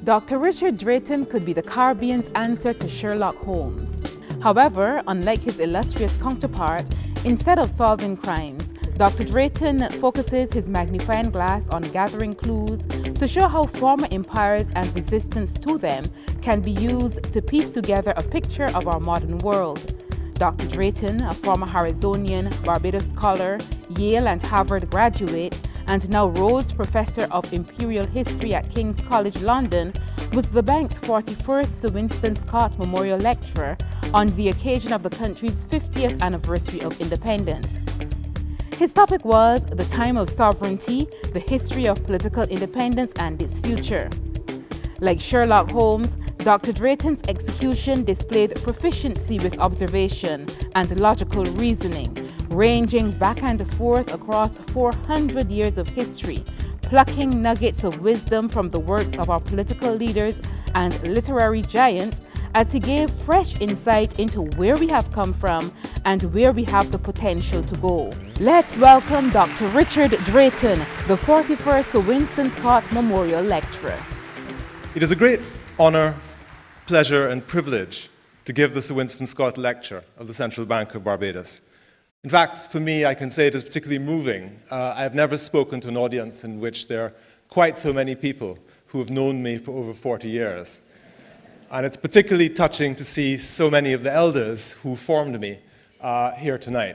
Dr. Richard Drayton could be the Caribbean's answer to Sherlock Holmes. However, unlike his illustrious counterpart, instead of solving crimes, Dr. Drayton focuses his magnifying glass on gathering clues to show how former empires and resistance to them can be used to piece together a picture of our modern world. Dr. Drayton, a former Harrisonian, Barbados scholar, Yale and Harvard graduate, and now Rhodes Professor of Imperial History at King's College London, was the bank's 41st Sir Winston Scott Memorial Lecturer on the occasion of the country's 50th anniversary of independence. His topic was the time of sovereignty, the history of political independence and its future. Like Sherlock Holmes, Dr. Drayton's execution displayed proficiency with observation and logical reasoning, ranging back and forth across 400 years of history, plucking nuggets of wisdom from the works of our political leaders and literary giants as he gave fresh insight into where we have come from and where we have the potential to go. Let's welcome Dr. Richard Drayton, the 41st Sir Winston Scott Memorial Lecturer. It is a great honor, pleasure and privilege to give the Sir Winston Scott Lecture of the Central Bank of Barbados. In fact, for me, I can say it is particularly moving. I have never spoken to an audience in which there are quite so many people who have known me for over 40 years. And it's particularly touching to see so many of the elders who formed me here tonight.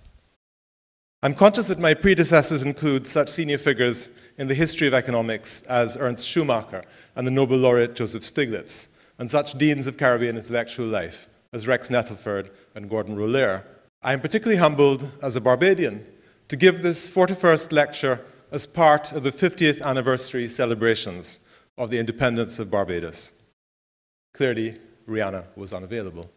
I'm conscious that my predecessors include such senior figures in the history of economics as Ernst Schumacher and the Nobel laureate Joseph Stiglitz, and such deans of Caribbean intellectual life as Rex Nettleford and Gordon Rollaire. I am particularly humbled as a Barbadian to give this 41st lecture as part of the 50th anniversary celebrations of the independence of Barbados. Clearly, Rihanna was unavailable.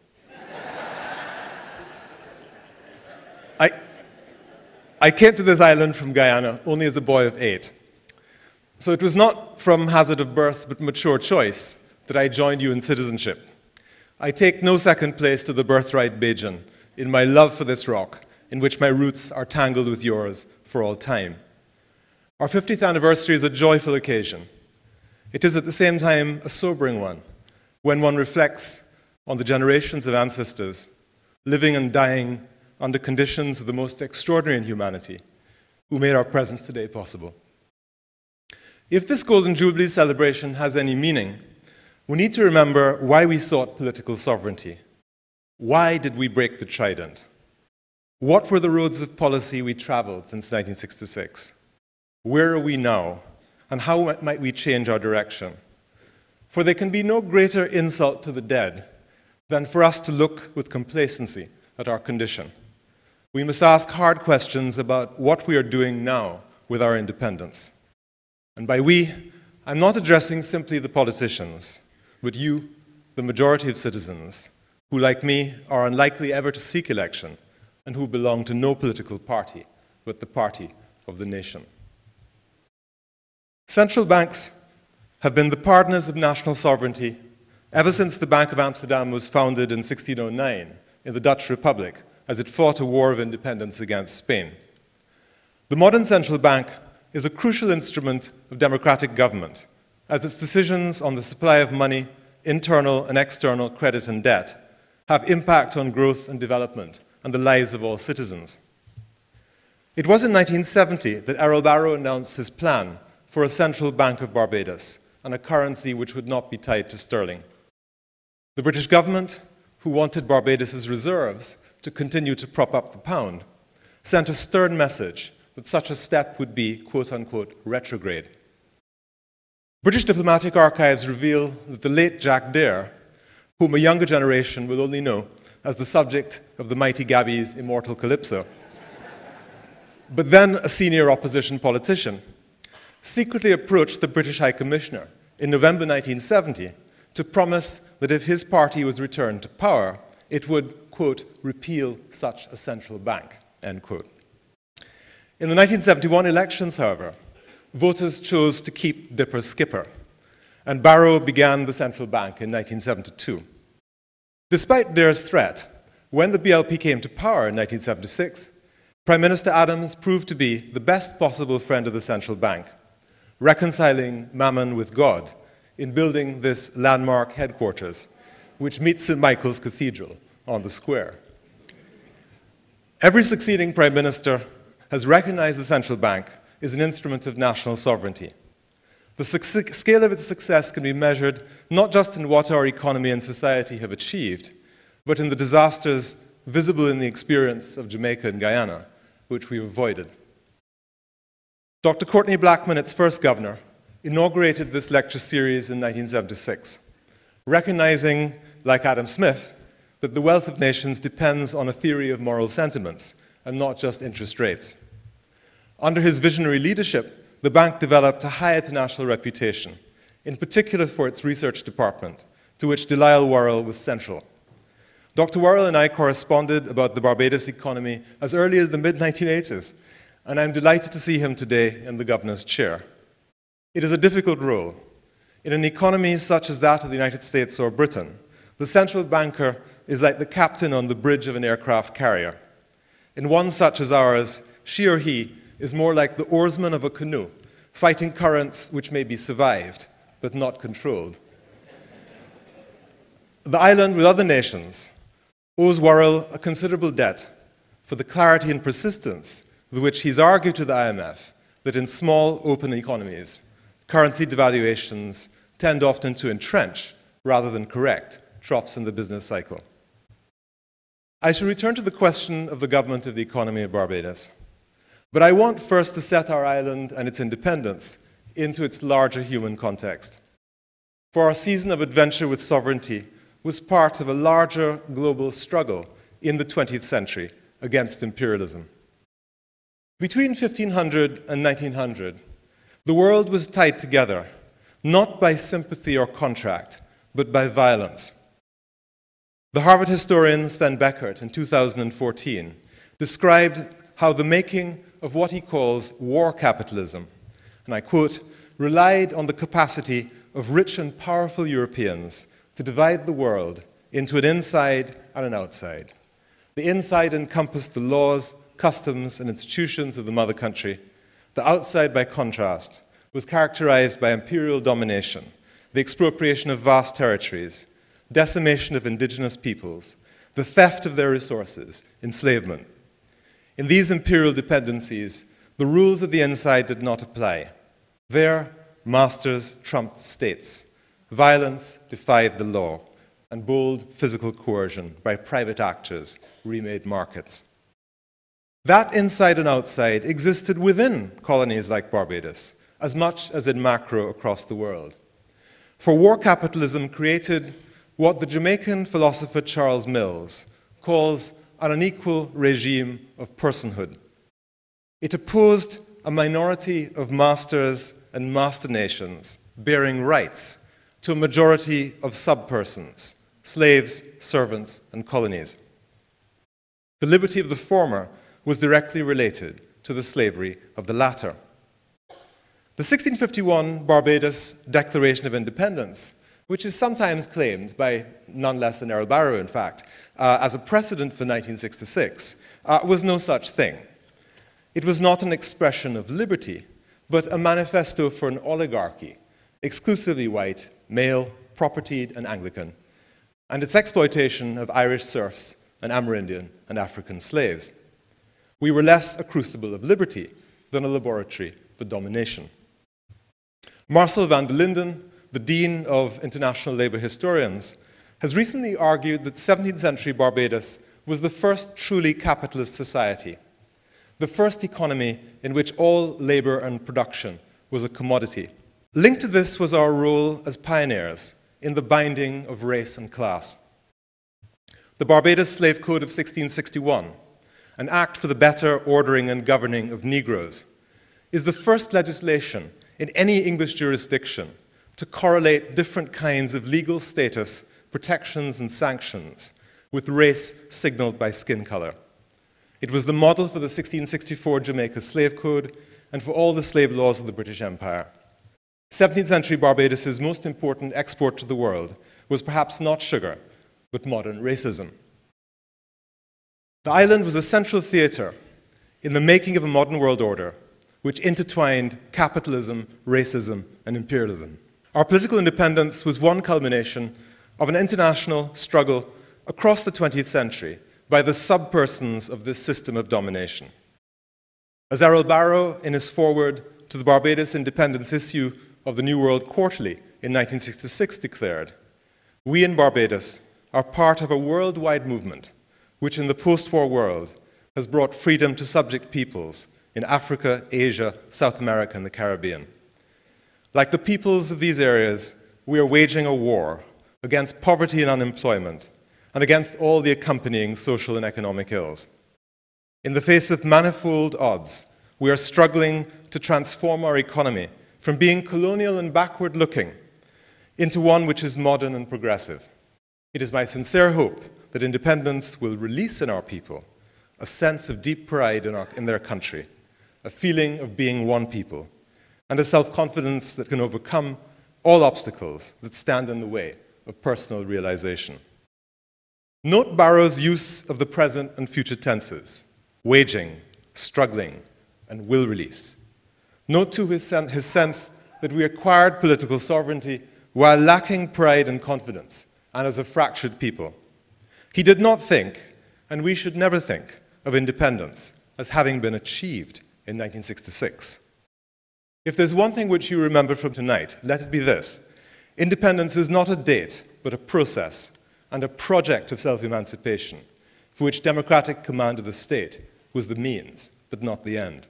I came to this island from Guyana only as a boy of 8. So it was not from hazard of birth but mature choice that I joined you in citizenship. I take no second place to the birthright Bajan in my love for this rock, in which my roots are tangled with yours for all time. Our 50th anniversary is a joyful occasion. It is at the same time a sobering one, when one reflects on the generations of ancestors living and dying under conditions of the most extraordinary in humanity, who made our presence today possible. If this Golden Jubilee celebration has any meaning, we need to remember why we sought political sovereignty. Why did we break the trident? What were the roads of policy we traveled since 1966? Where are we now? And how might we change our direction? For there can be no greater insult to the dead than for us to look with complacency at our condition. We must ask hard questions about what we are doing now with our independence. And by we, I'm not addressing simply the politicians, but you, the majority of citizens, who, like me, are unlikely ever to seek election and who belong to no political party, but the party of the nation. Central banks have been the partners of national sovereignty ever since the Bank of Amsterdam was founded in 1609 in the Dutch Republic, as it fought a war of independence against Spain. The modern central bank is a crucial instrument of democratic government, as its decisions on the supply of money, internal and external credit and debt, have impact on growth and development and the lives of all citizens. It was in 1970 that Errol Barrow announced his plan for a central bank of Barbados and a currency which would not be tied to sterling. The British government, who wanted Barbados's reserves to continue to prop up the pound, sent a stern message that such a step would be, quote-unquote, retrograde. British diplomatic archives reveal that the late Jack Dare, whom a younger generation will only know as the subject of the mighty Gabby's immortal Calypso, but then a senior opposition politician, secretly approached the British High Commissioner in November 1970 to promise that if his party was returned to power, it would, quote, repeal such a central bank, end quote. In the 1971 elections, however, voters chose to keep Dipper Skipper, and Barrow began the central bank in 1972. Despite Dare's threat, when the BLP came to power in 1976, Prime Minister Adams proved to be the best possible friend of the central bank, reconciling mammon with God in building this landmark headquarters, which meets St. Michael's Cathedral on the square. Every succeeding Prime Minister has recognized the central bank as an instrument of national sovereignty. The scale of its success can be measured not just in what our economy and society have achieved, but in the disasters visible in the experience of Jamaica and Guyana, which we've avoided. Dr. Courtney Blackman, its first governor, inaugurated this lecture series in 1976, recognizing, like Adam Smith, that the wealth of nations depends on a theory of moral sentiments and not just interest rates. Under his visionary leadership, the bank developed a high international reputation, in particular for its research department, to which Delisle Worrell was central. Dr. Worrell and I corresponded about the Barbados economy as early as the mid-1980s, and I'm delighted to see him today in the governor's chair. It is a difficult role. In an economy such as that of the United States or Britain, the central banker is like the captain on the bridge of an aircraft carrier. In one such as ours, she or he is more like the oarsman of a canoe, fighting currents which may be survived, but not controlled. The island, with other nations, owes Worrell a considerable debt for the clarity and persistence with which he's argued to the IMF that in small, open economies, currency devaluations tend often to entrench rather than correct troughs in the business cycle. I shall return to the question of the government of the economy of Barbados. But I want first to set our island and its independence into its larger human context. For our season of adventure with sovereignty was part of a larger global struggle in the 20th century against imperialism. Between 1500 and 1900, the world was tied together, not by sympathy or contract, but by violence. The Harvard historian Sven Beckert in 2014 described how the making of what he calls war capitalism, and I quote, relied on the capacity of rich and powerful Europeans to divide the world into an inside and an outside. The inside encompassed the laws, customs, and institutions of the mother country. The outside, by contrast, was characterized by imperial domination, the expropriation of vast territories, decimation of indigenous peoples, the theft of their resources, enslavement. In these imperial dependencies, the rules of the inside did not apply. There, masters trumped states. Violence defied the law, and bold physical coercion by private actors remade markets. That inside and outside existed within colonies like Barbados, as much as in macro across the world. For war capitalism created what the Jamaican philosopher Charles Mills calls an unequal regime of personhood. It opposed a minority of masters and master nations bearing rights to a majority of subpersons, slaves, servants, and colonies. The liberty of the former was directly related to the slavery of the latter. The 1651 Barbados Declaration of Independence, which is sometimes claimed by none less than Errol Barrow, in fact, as a precedent for 1966, was no such thing. It was not an expression of liberty, but a manifesto for an oligarchy, exclusively white, male, propertied, and Anglican, and its exploitation of Irish serfs and Amerindian and African slaves. We were less a crucible of liberty than a laboratory for domination. Marcel van der Linden, the Dean of International Labour Historians, has recently argued that 17th century Barbados was the first truly capitalist society, the first economy in which all labour and production was a commodity. Linked to this was our role as pioneers in the binding of race and class. The Barbados Slave Code of 1661, an act for the better ordering and governing of Negroes, is the first legislation in any English jurisdiction to correlate different kinds of legal status, protections, and sanctions with race signaled by skin color. It was the model for the 1664 Jamaica Slave Code and for all the slave laws of the British Empire. 17th century Barbados' most important export to the world was perhaps not sugar, but modern racism. The island was a central theater in the making of a modern world order which intertwined capitalism, racism, and imperialism. Our political independence was one culmination of an international struggle across the 20th century by the subpersons of this system of domination. As Errol Barrow, in his foreword to the Barbados independence issue of the New World Quarterly in 1966 declared, "We in Barbados are part of a worldwide movement which in the post-war world has brought freedom to subject peoples in Africa, Asia, South America, and the Caribbean. Like the peoples of these areas, we are waging a war against poverty and unemployment and against all the accompanying social and economic ills. In the face of manifold odds, we are struggling to transform our economy from being colonial and backward-looking into one which is modern and progressive. It is my sincere hope that independence will release in our people a sense of deep pride in their country, a feeling of being one people, and a self-confidence that can overcome all obstacles that stand in the way of personal realization." Note Barrow's use of the present and future tenses, waging, struggling, and will release. Note too his sense that we acquired political sovereignty while lacking pride and confidence, and as a fractured people. He did not think, and we should never think, of independence as having been achieved in 1966. If there's one thing which you remember from tonight, let it be this: independence is not a date, but a process and a project of self-emancipation, for which democratic command of the state was the means, but not the end.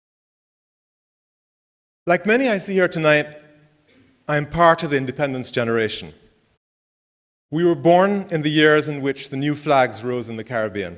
Like many I see here tonight, I am part of the independence generation. We were born in the years in which the new flags rose in the Caribbean.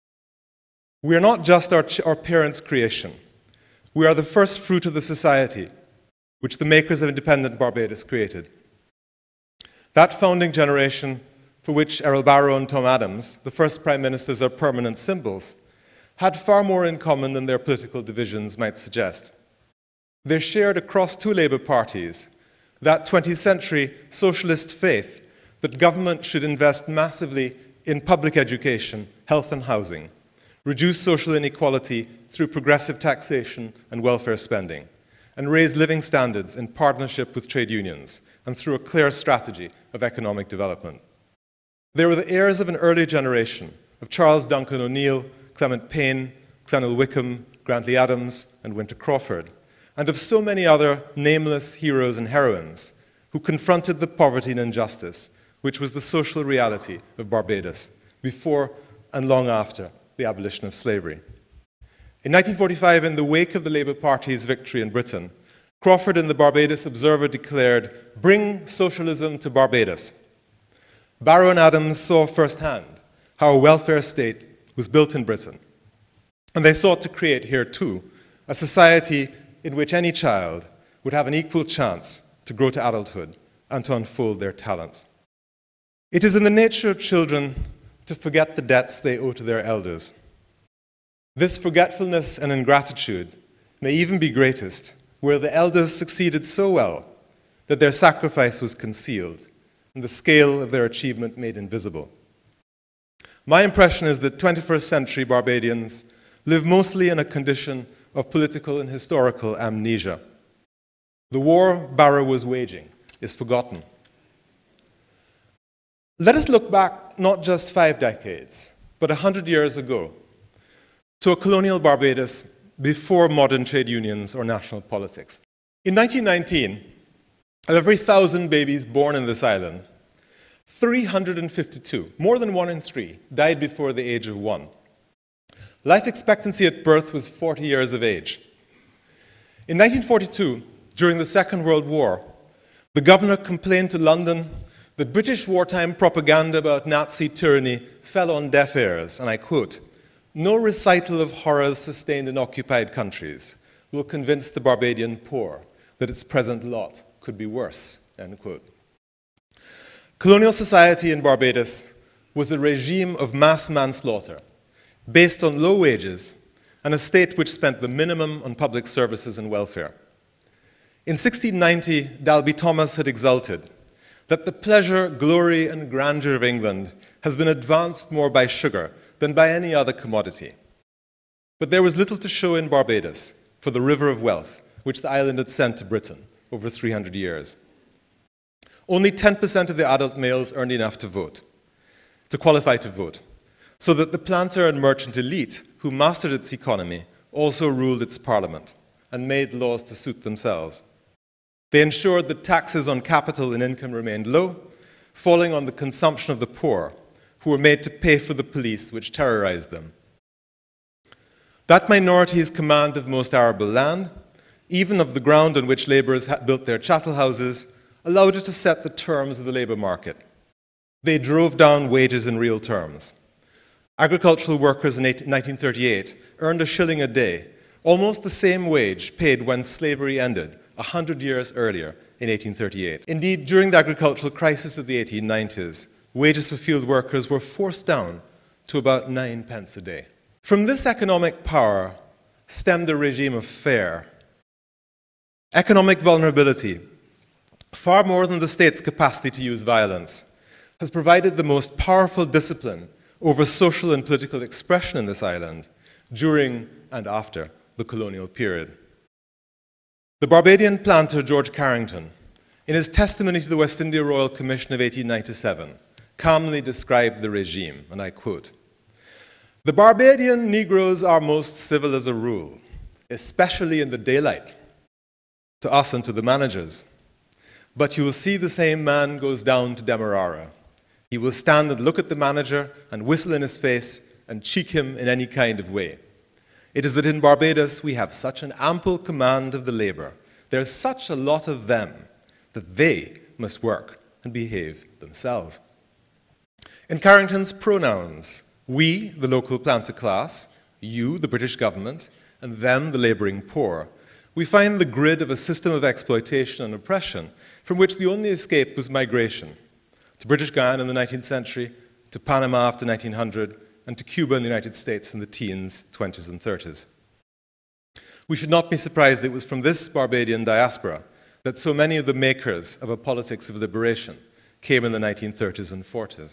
We are not just our parents' creation. We are the first fruit of the society which the makers of independent Barbados created. That founding generation, for which Errol Barrow and Tom Adams, the first prime ministers, are permanent symbols, had far more in common than their political divisions might suggest. They shared across two Labour parties that 20th century socialist faith that government should invest massively in public education, health and housing, reduce social inequality through progressive taxation and welfare spending, and raise living standards in partnership with trade unions and through a clear strategy of economic development. They were the heirs of an early generation of Charles Duncan O'Neill, Clement Payne, Clennell Wickham, Grantley Adams, and Winter Crawford, and of so many other nameless heroes and heroines who confronted the poverty and injustice which was the social reality of Barbados before and long after the abolition of slavery. In 1945, in the wake of the Labour Party's victory in Britain, Crawford in the Barbados Observer declared, "Bring socialism to Barbados." Barrow and Adams saw firsthand how a welfare state was built in Britain, and they sought to create here too a society in which any child would have an equal chance to grow to adulthood and to unfold their talents. It is in the nature of children to forget the debts they owe to their elders. This forgetfulness and ingratitude may even be greatest where the elders succeeded so well that their sacrifice was concealed and the scale of their achievement made invisible. My impression is that 21st century Barbadians live mostly in a condition of political and historical amnesia. The war Barrow was waging is forgotten. Let us look back not just 5 decades, but 100 years ago, to a colonial Barbados before modern trade unions or national politics. In 1919, of every 1,000 babies born in this island, 352, more than 1 in 3, died before the age of 1. Life expectancy at birth was 40 years of age. In 1942, during the Second World War, the governor complained to London that British wartime propaganda about Nazi tyranny fell on deaf ears, and I quote, "No recital of horrors sustained in occupied countries will convince the Barbadian poor that its present lot could be worse," end quote. Colonial society in Barbados was a regime of mass manslaughter based on low wages and a state which spent the minimum on public services and welfare. In 1690, Dalby Thomas had exulted that the pleasure, glory, and grandeur of England has been advanced more by sugar than by any other commodity. But there was little to show in Barbados for the river of wealth which the island had sent to Britain over 300 years. only 10% of the adult males earned enough to qualify to vote, so that the planter and merchant elite who mastered its economy also ruled its parliament and made laws to suit themselves. They ensured that taxes on capital and income remained low, falling on the consumption of the poor, who were made to pay for the police which terrorized them. That minority's command of most arable land, even of the ground on which labourers had built their chattel houses, allowed it to set the terms of the labour market. They drove down wages in real terms. Agricultural workers in 1938 earned $1 a day, almost the same wage paid when slavery ended 100 years earlier in 1838. Indeed, during the agricultural crisis of the 1890s, wages for field workers were forced down to about 9 pence a day. From this economic power stemmed a regime of fear. Economic vulnerability, far more than the state's capacity to use violence, has provided the most powerful discipline over social and political expression in this island during and after the colonial period. The Barbadian planter George Carrington, in his testimony to the West India Royal Commission of 1897, calmly described the regime, and I quote, "The Barbadian Negroes are most civil as a rule, especially in the daylight, to us and to the managers. But you will see the same man goes down to Demerara. He will stand and look at the manager and whistle in his face and cheek him in any kind of way. It is that in Barbados we have such an ample command of the labor, there is such a lot of them, that they must work and behave themselves." In Carrington's pronouns, we, the local planter class, you, the British government, and them, the labouring poor, we find the grid of a system of exploitation and oppression from which the only escape was migration, to British Guyana in the 19th century, to Panama after 1900, and to Cuba in the United States in the teens, 20s, and 30s. We should not be surprised that it was from this Barbadian diaspora that so many of the makers of a politics of liberation came in the 1930s and 40s.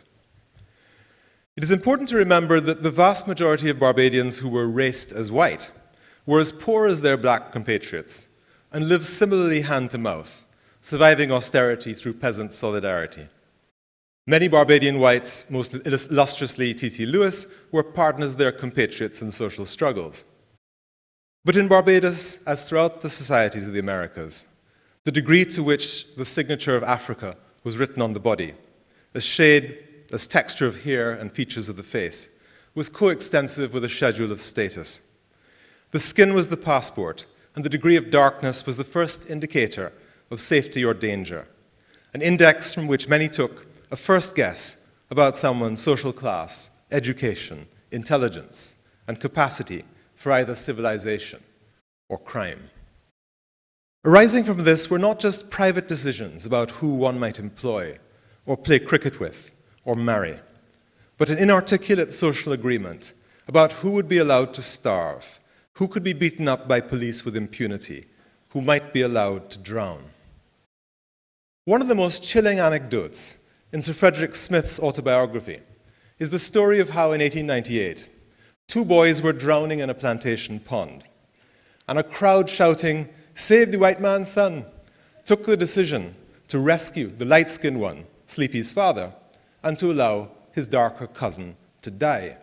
It is important to remember that the vast majority of Barbadians who were raced as white were as poor as their black compatriots and lived similarly hand to mouth, surviving austerity through peasant solidarity. Many Barbadian whites, most illustriously T.T. Lewis, were partners of their compatriots in social struggles. But in Barbados, as throughout the societies of the Americas, the degree to which the signature of Africa was written on the body, as shade, as texture of hair and features of the face, was coextensive with a schedule of status. The skin was the passport, and the degree of darkness was the first indicator of safety or danger, an index from which many took a first guess about someone's social class, education, intelligence, and capacity for either civilization or crime. Arising from this were not just private decisions about who one might employ, or play cricket with, or marry, but an inarticulate social agreement about who would be allowed to starve, who could be beaten up by police with impunity, who might be allowed to drown. One of the most chilling anecdotes in Sir Frederick Smith's autobiography is the story of how in 1898, 2 boys were drowning in a plantation pond, and a crowd shouting, "Save the white man's son," took the decision to rescue the light-skinned one, Sleepy's father, and to allow his darker cousin to die.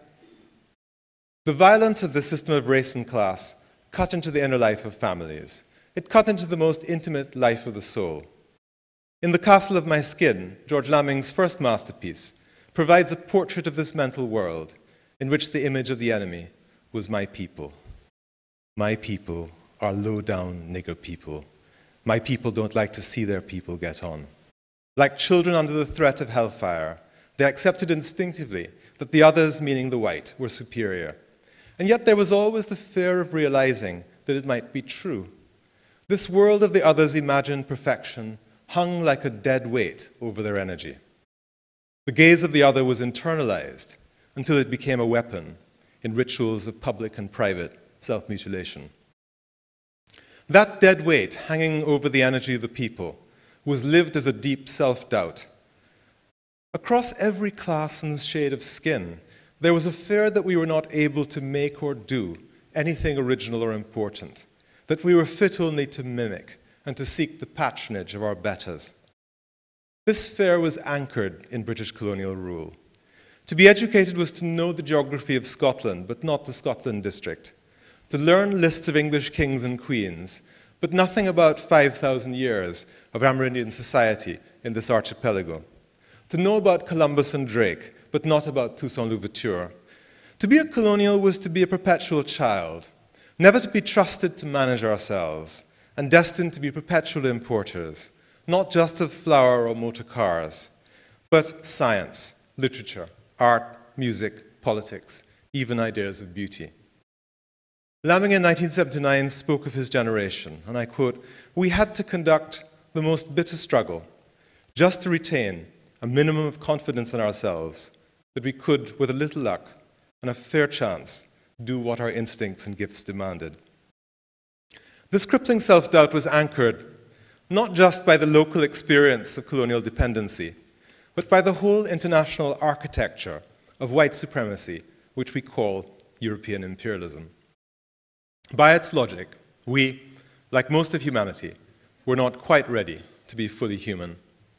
The violence of the system of race and class cut into the inner life of families. It cut into the most intimate life of the soul. In The Castle of My Skin, George Lamming's first masterpiece, provides a portrait of this mental world in which the image of the enemy was my people. My people are low-down nigger people. My people don't like to see their people get on. Like children under the threat of hellfire, they accepted instinctively that the others, meaning the white, were superior. And yet there was always the fear of realizing that it might be true. This world of the others' imagined perfection hung like a dead weight over their energy. The gaze of the other was internalized until it became a weapon in rituals of public and private self-mutilation. That dead weight hanging over the energy of the people was lived as a deep self-doubt. Across every class and shade of skin, there was a fear that we were not able to make or do anything original or important, that we were fit only to mimic and to seek the patronage of our betters. This fare was anchored in British colonial rule. To be educated was to know the geography of Scotland, but not the Scotland district. To learn lists of English kings and queens, but nothing about 5,000 years of Amerindian society in this archipelago. To know about Columbus and Drake, but not about Toussaint Louverture. To be a colonial was to be a perpetual child, never to be trusted to manage ourselves, and destined to be perpetual importers, not just of flour or motor cars, but science, literature, art, music, politics, even ideas of beauty. Lamming in 1979 spoke of his generation, and I quote, "We had to conduct the most bitter struggle just to retain a minimum of confidence in ourselves that we could, with a little luck and a fair chance, do what our instincts and gifts demanded." This crippling self-doubt was anchored not just by the local experience of colonial dependency, but by the whole international architecture of white supremacy, which we call European imperialism. By its logic, we, like most of humanity, were not quite ready to be fully human.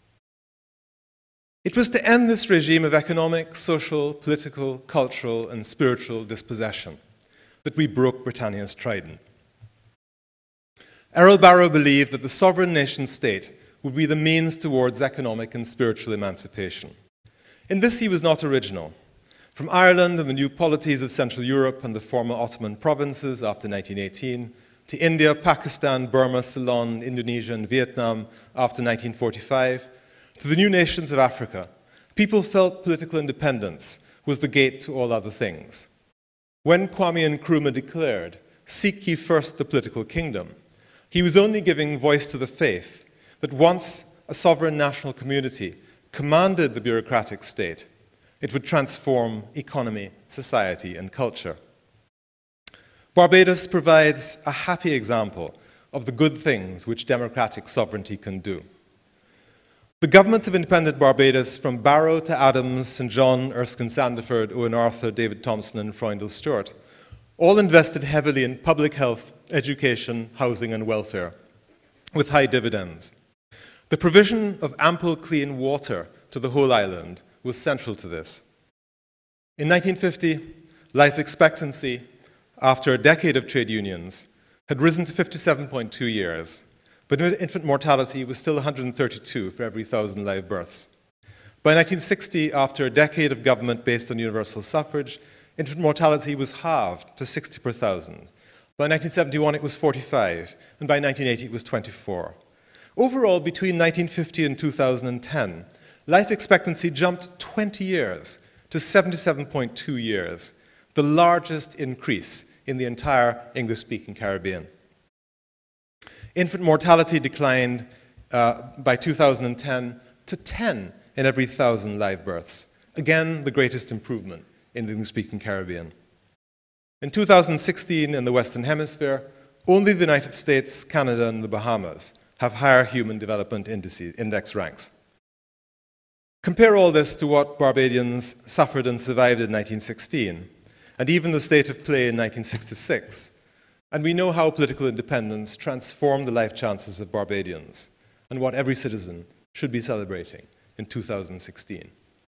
It was to end this regime of economic, social, political, cultural, and spiritual dispossession that we broke Britannia's trident. Errol Barrow believed that the sovereign nation-state would be the means towards economic and spiritual emancipation. In this he was not original. From Ireland and the new polities of Central Europe and the former Ottoman provinces after 1918, to India, Pakistan, Burma, Ceylon, Indonesia, and Vietnam after 1945, to the new nations of Africa, people felt political independence was the gate to all other things. When Kwame Nkrumah declared, "Seek ye first the political kingdom," he was only giving voice to the faith that once a sovereign national community commanded the bureaucratic state, it would transform economy, society, and culture. Barbados provides a happy example of the good things which democratic sovereignty can do. The governments of independent Barbados, from Barrow to Adams, St. John, Erskine Sandiford, Owen Arthur, David Thompson, and Freundel Stewart, all invested heavily in public health, education, housing, and welfare, with high dividends. The provision of ample clean water to the whole island was central to this. In 1950, life expectancy, after a decade of trade unions, had risen to 57.2 years, but infant mortality was still 132 for every 1,000 live births. By 1960, after a decade of government based on universal suffrage, infant mortality was halved to 60 per 1,000. By 1971, it was 45, and by 1980, it was 24. Overall, between 1950 and 2010, life expectancy jumped 20 years to 77.2 years, the largest increase in the entire English-speaking Caribbean. Infant mortality declined by 2010 to 10 in every 1,000 live births. Again, the greatest improvement in the English-speaking Caribbean. In 2016, in the Western Hemisphere, only the United States, Canada, and the Bahamas have higher human development index ranks. Compare all this to what Barbadians suffered and survived in 1916, and even the state of play in 1966, and we know how political independence transformed the life chances of Barbadians, and what every citizen should be celebrating in 2016.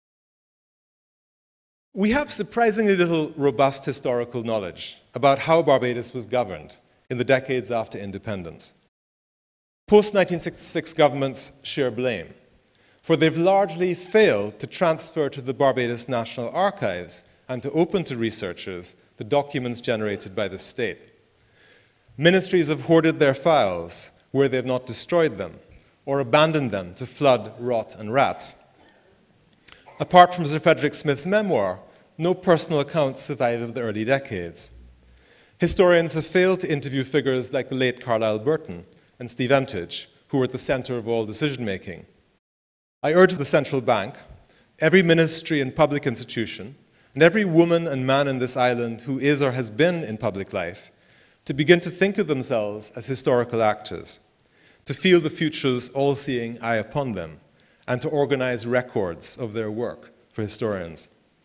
We have surprisingly little robust historical knowledge about how Barbados was governed in the decades after independence. Post-1966 governments share blame, for they've largely failed to transfer to the Barbados National Archives and to open to researchers the documents generated by the state. Ministries have hoarded their files where they have not destroyed them or abandoned them to flood, rot, and rats. Apart from Sir Frederick Smith's memoir, no personal accounts survive of the early decades. Historians have failed to interview figures like the late Carlisle Burton and Steve Emtage, who were at the center of all decision-making. I urge the central bank, every ministry and public institution, and every woman and man in this island who is or has been in public life to begin to think of themselves as historical actors, to feel the future's all-seeing eye upon them, and to organize records of their work for historians.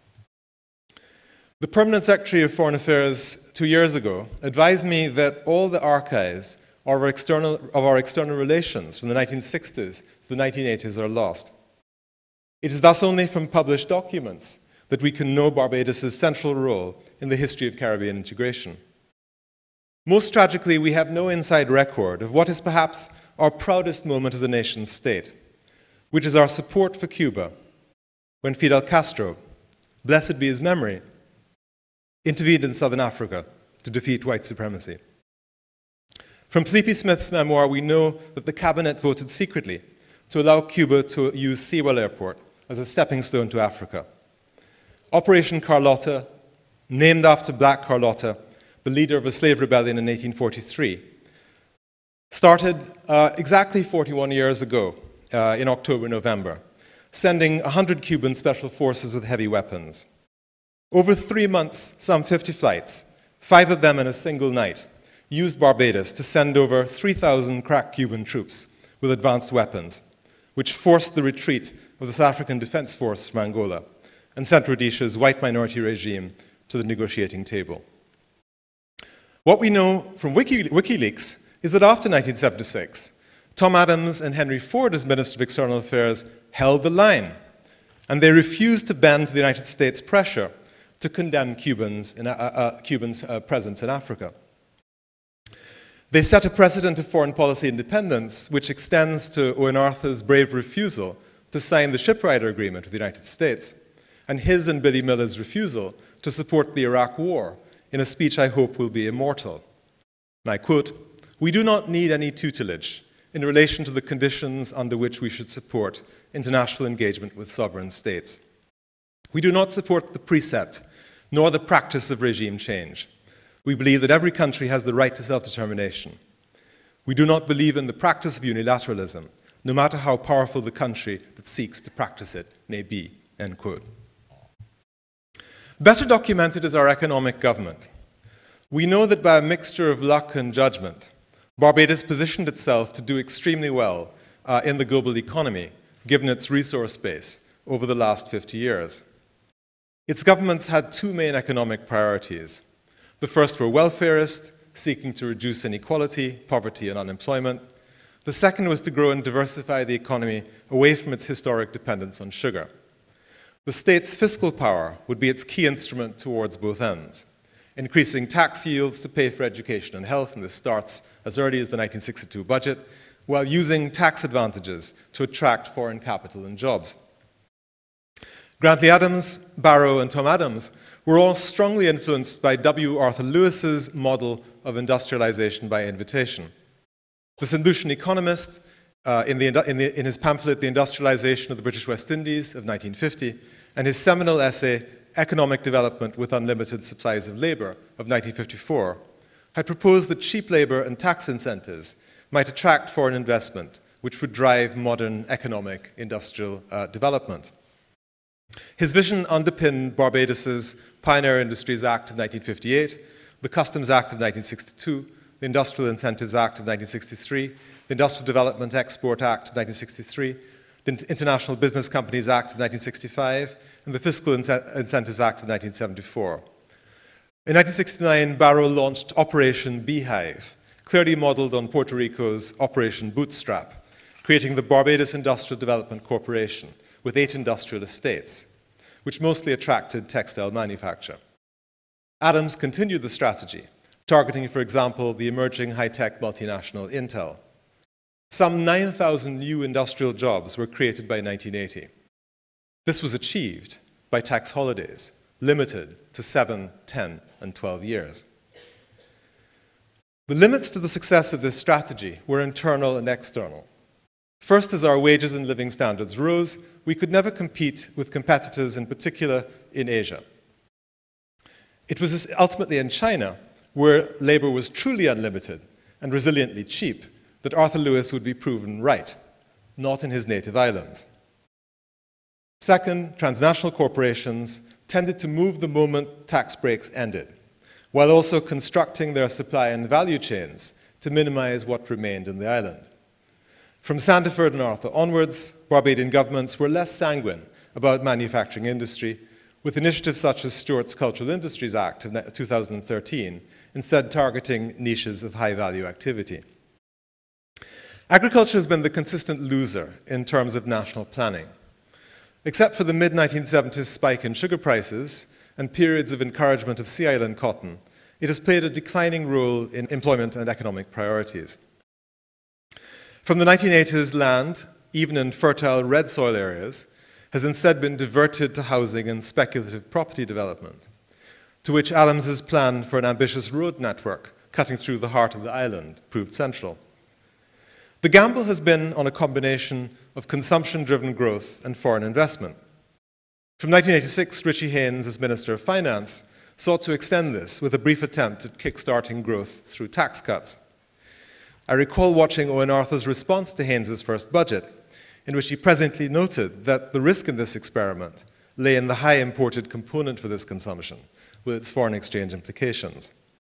The Permanent Secretary of Foreign Affairs 2 years ago advised me that all the archives of our external relations from the 1960s to the 1980s are lost. It is thus only from published documents that we can know Barbados' central role in the history of Caribbean integration. Most tragically, we have no inside record of what is perhaps our proudest moment as a nation state, which is our support for Cuba when Fidel Castro, blessed be his memory, intervened in southern Africa to defeat white supremacy. From Sleepy Smith's memoir, we know that the cabinet voted secretly to allow Cuba to use Sewell Airport as a stepping stone to Africa. Operation Carlotta, named after Black Carlotta, the leader of a slave rebellion in 1843, started exactly 41 years ago in October-November, sending 100 Cuban special forces with heavy weapons. Over 3 months, some 50 flights, 5 of them in a single night, used Barbados to send over 3,000 crack Cuban troops with advanced weapons, which forced the retreat of the South African Defense Force from Angola and sent Rhodesia's white minority regime to the negotiating table. What we know from WikiLeaks is that after 1976, Tom Adams and Henry Ford, as Minister of External Affairs, held the line, and they refused to bend to the United States' pressure to condemn Cubans' presence in Africa. They set a precedent of foreign policy independence, which extends to Owen Arthur's brave refusal to sign the Shipwrighter Agreement with the United States, and his and Billy Miller's refusal to support the Iraq War in a speech I hope will be immortal. And I quote, "We do not need any tutelage in relation to the conditions under which we should support international engagement with sovereign states. We do not support the precept nor the practice of regime change. We believe that every country has the right to self-determination. We do not believe in the practice of unilateralism, no matter how powerful the country that seeks to practice it may be," end quote. Better documented is our economic government. We know that by a mixture of luck and judgment, Barbados positioned itself to do extremely well in the global economy, given its resource base over the last 50 years. Its governments had 2 main economic priorities. The first were welfarist, seeking to reduce inequality, poverty, and unemployment. The second was to grow and diversify the economy away from its historic dependence on sugar. The state's fiscal power would be its key instrument towards both ends, increasing tax yields to pay for education and health, and this starts as early as the 1962 budget, while using tax advantages to attract foreign capital and jobs. Grantley Adams, Barrow, and Tom Adams were all strongly influenced by W. Arthur Lewis's model of industrialization by invitation. The St. Lucian economist, in his pamphlet, The Industrialization of the British West Indies of 1950, and his seminal essay, Economic Development with Unlimited Supplies of Labor of 1954, had proposed that cheap labor and tax incentives might attract foreign investment, which would drive modern economic industrial development. His vision underpinned Barbados's Pioneer Industries Act of 1958, the Customs Act of 1962, the Industrial Incentives Act of 1963, the Industrial Development Export Act of 1963, the International Business Companies Act of 1965, and the Fiscal Incentives Act of 1974. In 1969, Barrow launched Operation Beehive, clearly modeled on Puerto Rico's Operation Bootstrap, creating the Barbados Industrial Development Corporation with 8 industrial estates, which mostly attracted textile manufacture. Adams continued the strategy, targeting, for example, the emerging high-tech multinational Intel. Some 9,000 new industrial jobs were created by 1980. This was achieved by tax holidays, limited to 7, 10, and 12 years. The limits to the success of this strategy were internal and external. First, as our wages and living standards rose, we could never compete with competitors, in particular in Asia. It was ultimately in China, where labor was truly unlimited and resiliently cheap, that Arthur Lewis would be proven right, not in his native islands. Second, transnational corporations tended to move the moment tax breaks ended, while also constructing their supply and value chains to minimize what remained in the island. From Sandiford and Arthur onwards, Barbadian governments were less sanguine about manufacturing industry, with initiatives such as Stewart's Cultural Industries Act of 2013, instead targeting niches of high-value activity. Agriculture has been the consistent loser in terms of national planning. Except for the mid-1970s spike in sugar prices and periods of encouragement of Sea Island cotton, it has played a declining role in employment and economic priorities. From the 1980s, land, even in fertile red soil areas, has instead been diverted to housing and speculative property development, to which Adams's plan for an ambitious road network cutting through the heart of the island proved central. The gamble has been on a combination of consumption-driven growth and foreign investment. From 1986, Richie Haynes, as Minister of Finance, sought to extend this with a brief attempt at kick-starting growth through tax cuts. I recall watching Owen Arthur's response to Haynes's first budget, in which he presently noted that the risk in this experiment lay in the high imported component for this consumption, with its foreign exchange implications.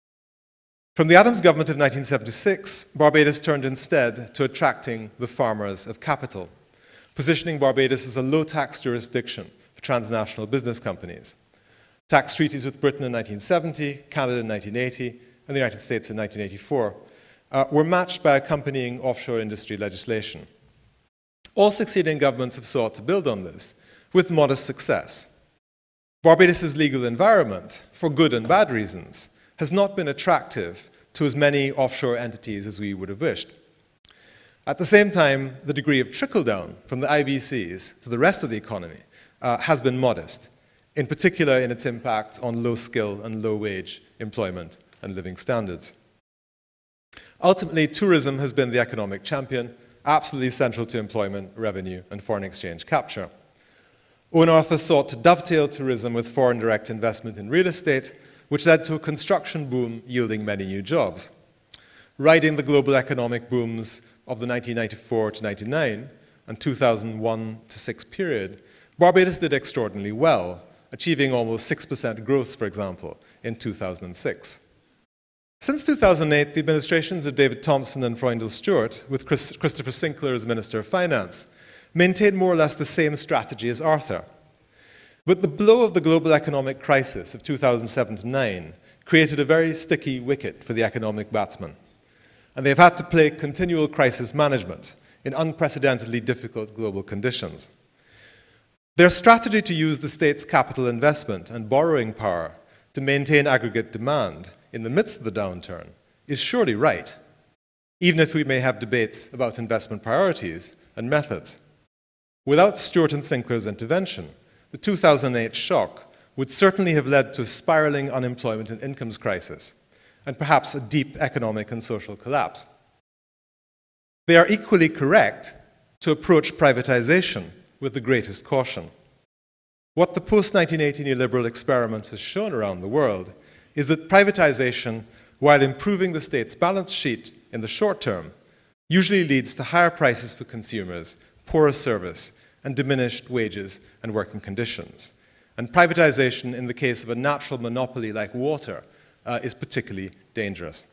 From the Adams government of 1976, Barbados turned instead to attracting the farmers of capital, positioning Barbados as a low-tax jurisdiction for transnational business companies. Tax treaties with Britain in 1970, Canada in 1980, and the United States in 1984 were matched by accompanying offshore industry legislation. All succeeding governments have sought to build on this, with modest success. Barbados's legal environment, for good and bad reasons, has not been attractive to as many offshore entities as we would have wished. At the same time, the degree of trickle-down from the IBCs to the rest of the economy has been modest, in particular in its impact on low-skill and low-wage employment and living standards. Ultimately, tourism has been the economic champion, absolutely central to employment, revenue, and foreign exchange capture. Owen Arthur sought to dovetail tourism with foreign direct investment in real estate, which led to a construction boom yielding many new jobs. Riding the global economic booms of the 1994 to 99 and 2001 to 6 period, Barbados did extraordinarily well, achieving almost 6% growth, for example, in 2006. Since 2008, the administrations of David Thompson and Freundel Stewart, with Christopher Sinclair as Minister of Finance, maintained more or less the same strategy as Arthur. But the blow of the global economic crisis of 2007 to 9 created a very sticky wicket for the economic batsmen, and they've had to play continual crisis management in unprecedentedly difficult global conditions. Their strategy to use the state's capital investment and borrowing power to maintain aggregate demand in the midst of the downturn is surely right, even if we may have debates about investment priorities and methods. Without Stewart and Sinclair's intervention, the 2008 shock would certainly have led to a spiraling unemployment and incomes crisis, and perhaps a deep economic and social collapse. They are equally correct to approach privatization with the greatest caution. What the post-1980 neoliberal experiment has shown around the world is that privatization, while improving the state's balance sheet in the short term, usually leads to higher prices for consumers, poorer service, and diminished wages and working conditions. And privatization, in the case of a natural monopoly like water, is particularly dangerous.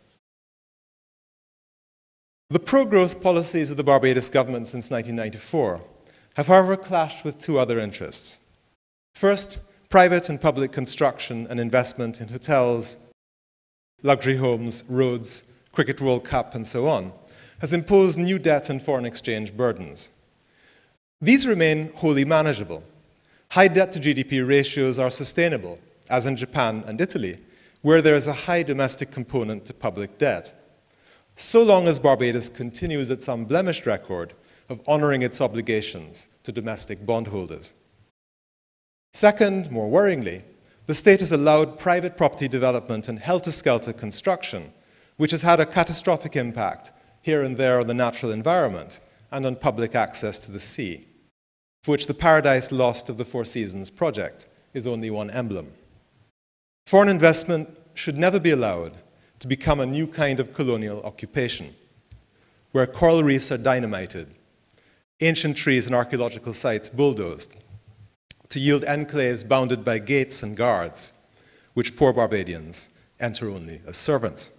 The pro-growth policies of the Barbados government since 1994 have, however, clashed with two other interests. First, private and public construction and investment in hotels, luxury homes, roads, Cricket World Cup, and so on, has imposed new debt and foreign exchange burdens. These remain wholly manageable. High debt-to-GDP ratios are sustainable, as in Japan and Italy, where there is a high domestic component to public debt, so long as Barbados continues its unblemished record of honoring its obligations to domestic bondholders. Second, more worryingly, the state has allowed private property development and helter-skelter construction, which has had a catastrophic impact here and there on the natural environment and on public access to the sea, for which the Paradise Lost of the Four Seasons project is only one emblem. Foreign investment should never be allowed to become a new kind of colonial occupation, where coral reefs are dynamited, ancient trees and archaeological sites bulldozed, to yield enclaves bounded by gates and guards, which poor Barbadians enter only as servants.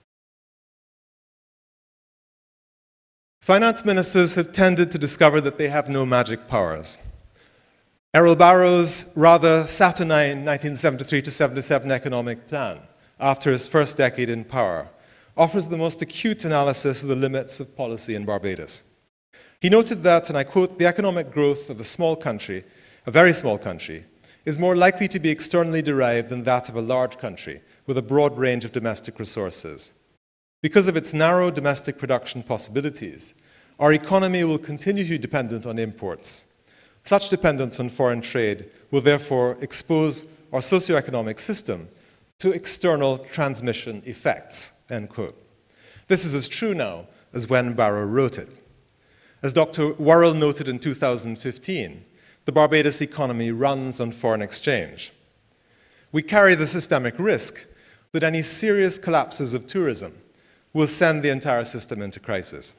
Finance ministers have tended to discover that they have no magic powers. Errol Barrow's rather saturnine 1973-77 economic plan, after his first decade in power, offers the most acute analysis of the limits of policy in Barbados. He noted that, and I quote, "The economic growth of a small country a very small country, is more likely to be externally derived than that of a large country with a broad range of domestic resources. Because of its narrow domestic production possibilities, our economy will continue to be dependent on imports. Such dependence on foreign trade will therefore expose our socioeconomic system to external transmission effects, end quote. This is as true now as when Barrow wrote it. As Dr. Worrell noted in 2015, the Barbados economy runs on foreign exchange. We carry the systemic risk that any serious collapses of tourism will send the entire system into crisis.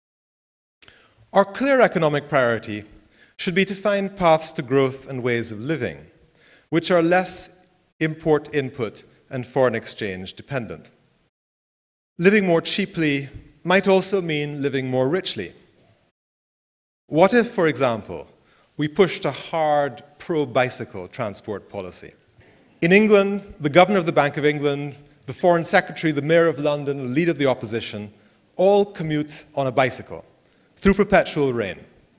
Our clear economic priority should be to find paths to growth and ways of living, which are less import input and foreign exchange dependent. Living more cheaply might also mean living more richly. What if, for example, we pushed a hard pro-bicycle transport policy? In England, the Governor of the Bank of England, the Foreign Secretary, the Mayor of London, the leader of the opposition, all commute on a bicycle through perpetual rain.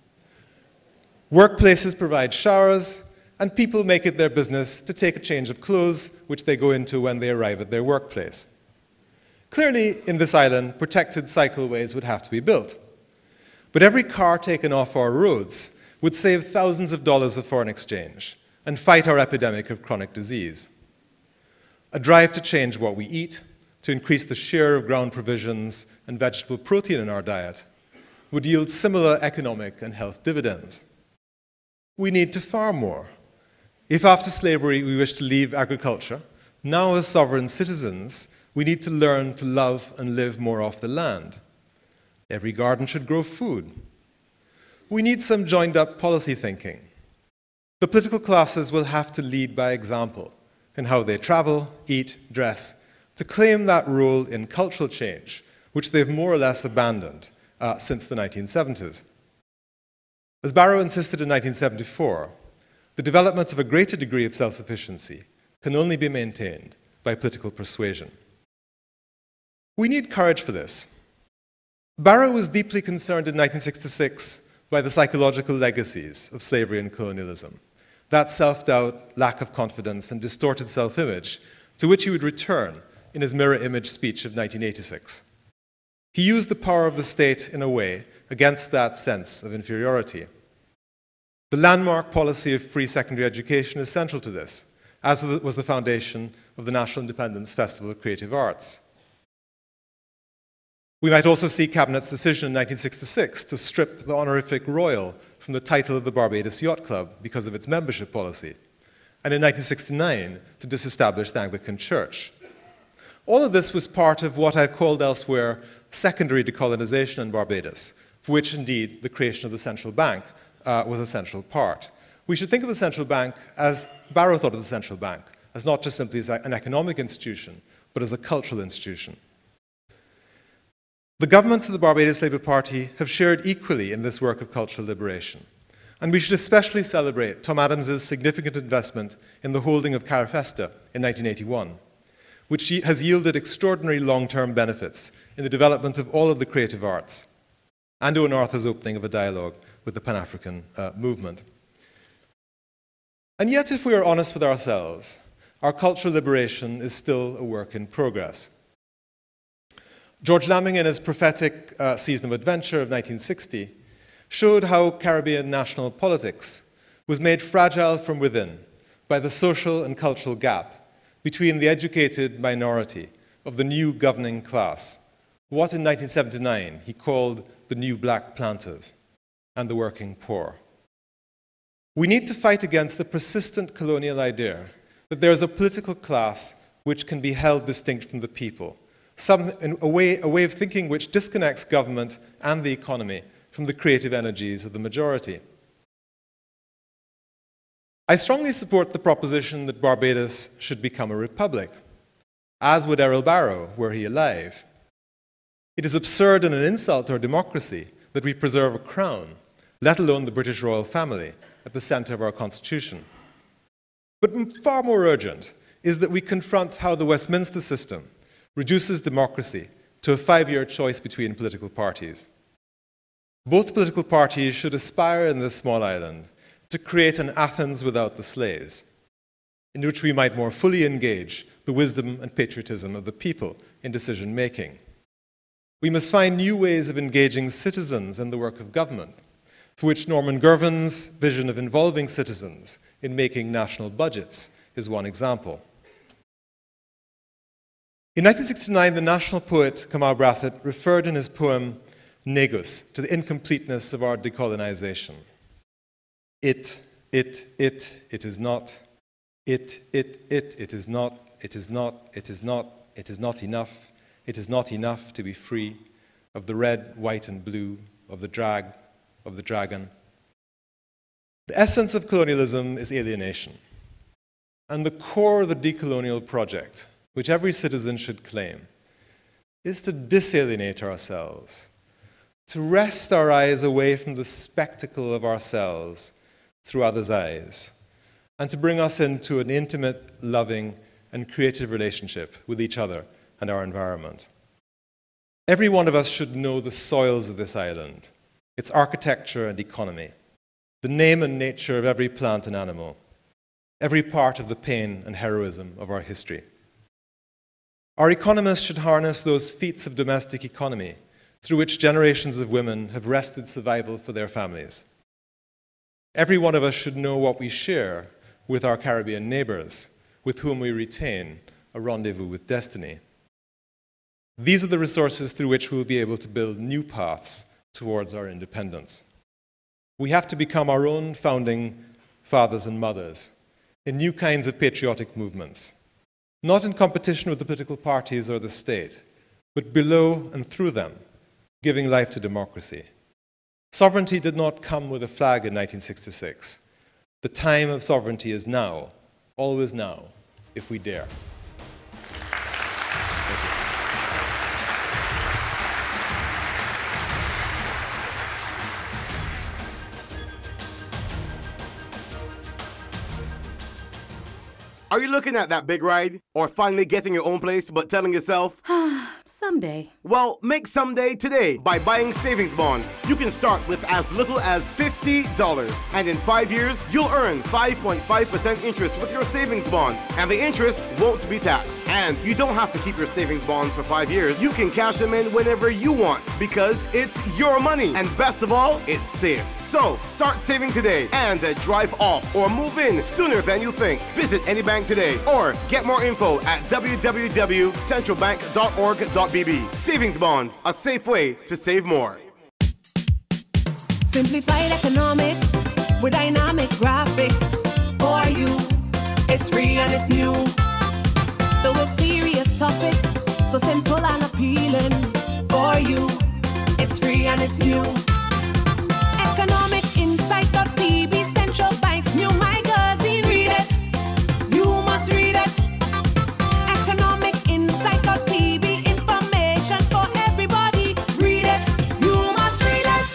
Workplaces provide showers, and people make it their business to take a change of clothes, which they go into when they arrive at their workplace. Clearly, in this island, protected cycleways would have to be built. But every car taken off our roads would save thousands of dollars of foreign exchange and fight our epidemic of chronic disease. A drive to change what we eat, to increase the share of ground provisions and vegetable protein in our diet, would yield similar economic and health dividends. We need to farm more. If after slavery we wish to leave agriculture, now as sovereign citizens, we need to learn to love and live more off the land. Every garden should grow food. We need some joined-up policy thinking. The political classes will have to lead by example in how they travel, eat, dress, to claim that role in cultural change, which they've more or less abandoned since the 1970s. As Barrow insisted in 1974, the development of a greater degree of self-sufficiency can only be maintained by political persuasion. We need courage for this. Barrow was deeply concerned in 1966 by the psychological legacies of slavery and colonialism, that self-doubt, lack of confidence, and distorted self-image to which he would return in his mirror image speech of 1986. He used the power of the state in a way against that sense of inferiority. The landmark policy of free secondary education is central to this, as was the foundation of the National Independence Festival of Creative Arts. We might also see Cabinet's decision in 1966 to strip the honorific royal from the title of the Barbados Yacht Club because of its membership policy, and in 1969 to disestablish the Anglican Church. All of this was part of what I've called elsewhere secondary decolonization in Barbados, for which indeed the creation of the central bank was a central part. We should think of the central bank as Barrow thought of the central bank, as not just simply as an economic institution, but as a cultural institution. The governments of the Barbados Labour Party have shared equally in this work of cultural liberation, and we should especially celebrate Tom Adams's significant investment in the holding of Carafesta in 1981, which has yielded extraordinary long-term benefits in the development of all of the creative arts, and Owen Arthur's opening of a dialogue with the Pan-African movement. And yet, if we are honest with ourselves, our cultural liberation is still a work in progress. George Lamming, in his prophetic Season of Adventure of 1960, showed how Caribbean national politics was made fragile from within by the social and cultural gap between the educated minority of the new governing class, what in 1979 he called the new black planters, and the working poor. We need to fight against the persistent colonial idea that there is a political class which can be held distinct from the people, a way of thinking which disconnects government and the economy from the creative energies of the majority. I strongly support the proposition that Barbados should become a republic, as would Errol Barrow, were he alive. It is absurd and an insult to our democracy that we preserve a crown, let alone the British royal family, at the centre of our constitution. But far more urgent is that we confront how the Westminster system reduces democracy to a 5-year choice between political parties. Both political parties should aspire in this small island to create an Athens without the slaves, in which we might more fully engage the wisdom and patriotism of the people in decision-making. We must find new ways of engaging citizens in the work of government, for which Norman Girvan's vision of involving citizens in making national budgets is one example. In 1969, the national poet Kamal Brathwaite referred in his poem Negus to the incompleteness of our decolonization. It is not. It is not. It is not. It is not. It is not enough. It is not enough to be free of the red, white, and blue, of the drag, of the dragon. The essence of colonialism is alienation. And the core of the decolonial project, which every citizen should claim, is to disalienate ourselves, to wrest our eyes away from the spectacle of ourselves through others' eyes, and to bring us into an intimate, loving, and creative relationship with each other and our environment. Every one of us should know the soils of this island, its architecture and economy, the name and nature of every plant and animal, every part of the pain and heroism of our history. Our economists should harness those feats of domestic economy through which generations of women have wrested survival for their families. Every one of us should know what we share with our Caribbean neighbors, with whom we retain a rendezvous with destiny. These are the resources through which we will be able to build new paths towards our independence. We have to become our own founding fathers and mothers in new kinds of patriotic movements, not in competition with the political parties or the state, but below and through them, giving life to democracy. Sovereignty did not come with a flag in 1966. The time of sovereignty is now, always now, if we dare. Are you looking at that big ride? Or finally getting your own place but telling yourself, someday? Well, make someday today by buying savings bonds. You can start with as little as $50. And in 5 years, you'll earn 5.5% interest with your savings bonds. And the interest won't be taxed. And you don't have to keep your savings bonds for 5 years. You can cash them in whenever you want because it's your money. And best of all, it's safe. So, start saving today and drive off or move in sooner than you think. Visit any bank today or get more info at www.centralbank.org.bb. Savings bonds, a safe way to save more. Simplified economics with dynamic graphics for you. It's free and it's new. Those are serious topics, so simple and appealing for you. It's free and it's new. Economic Insight.tv, Central Bank's new magazine. Read it. You must read it. Economic Insight.tv, information for everybody. Read it. You must read it.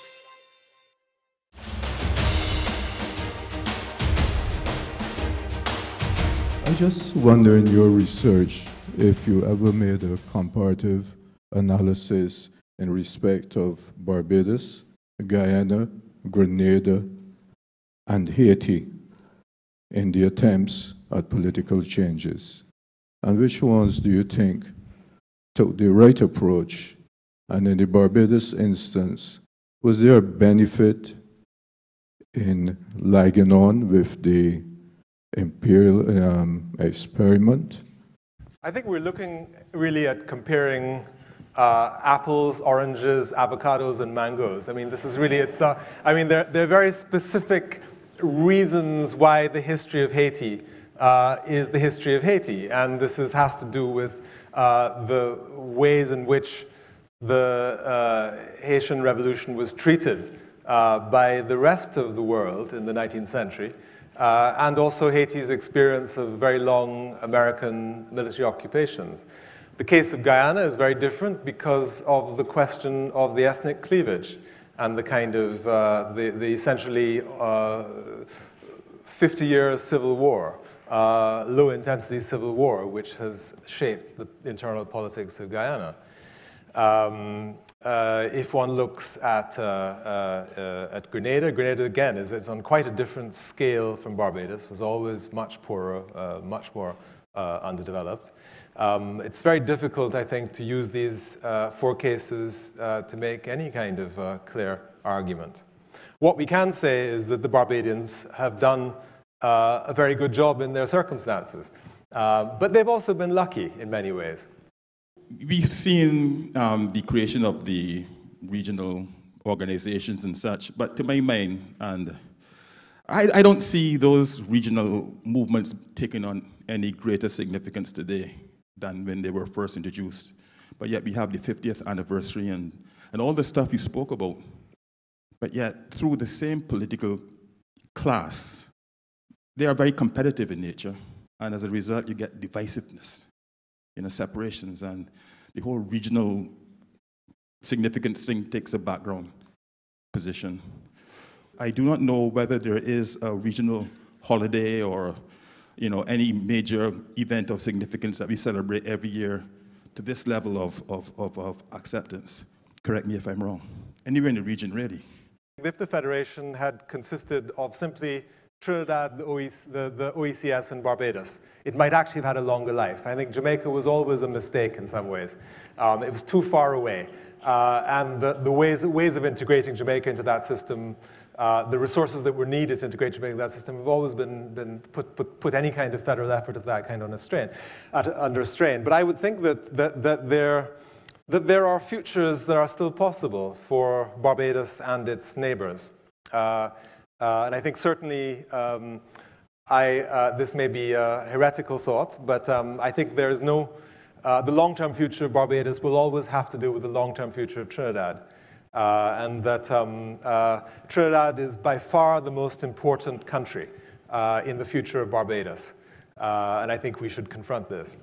I just wonder in your research if you ever made a comparative analysis in respect of Barbados, Guyana, Grenada, and Haiti in the attempts at political changes. And which ones do you think took the right approach? And in the Barbados instance, was there a benefit in lagging on with the Imperial experiment? I think we're looking really at comparing apples, oranges, avocados, and mangoes. I mean, this is really, there are very specific reasons why the history of Haiti is the history of Haiti. And this has to do with the ways in which the Haitian Revolution was treated by the rest of the world in the 19th century, and also Haiti's experience of very long American military occupations. The case of Guyana is very different because of the question of the ethnic cleavage and the kind of, the essentially 50-year civil war, low-intensity civil war, which has shaped the internal politics of Guyana. If one looks at Grenada, Grenada again is on quite a different scale from Barbados, was always much poorer, much more underdeveloped. It's very difficult, I think, to use these 4 cases to make any kind of clear argument. What we can say is that the Barbadians have done a very good job in their circumstances, but they've also been lucky in many ways. We've seen the creation of the regional organizations and such, but to my mind, and I don't see those regional movements taking on any greater significance today than when they were first introduced. But yet we have the 50th anniversary and all the stuff you spoke about. But yet, through the same political class, they are very competitive in nature, and as a result, you get divisiveness, separations, and the whole regional significance thing takes a background position. I do not know whether there is a regional holiday or any major event of significance that we celebrate every year to this level of acceptance. Correct me if I'm wrong. Anywhere in the region, really. If the Federation had consisted of simply Trinidad, the OECS, and Barbados, it might actually have had a longer life. I think Jamaica was always a mistake in some ways. It was too far away. And the ways of integrating Jamaica into that system, the resources that were needed to integrate Jamaica into that system have always been put any kind of federal effort of that kind under strain. But I would think that there are futures that are still possible for Barbados and its neighbors. And I think certainly, this may be a heretical thought, but I think there is no, the long-term future of Barbados will always have to do with the long-term future of Trinidad. And that Trinidad is by far the most important country in the future of Barbados. And I think we should confront this.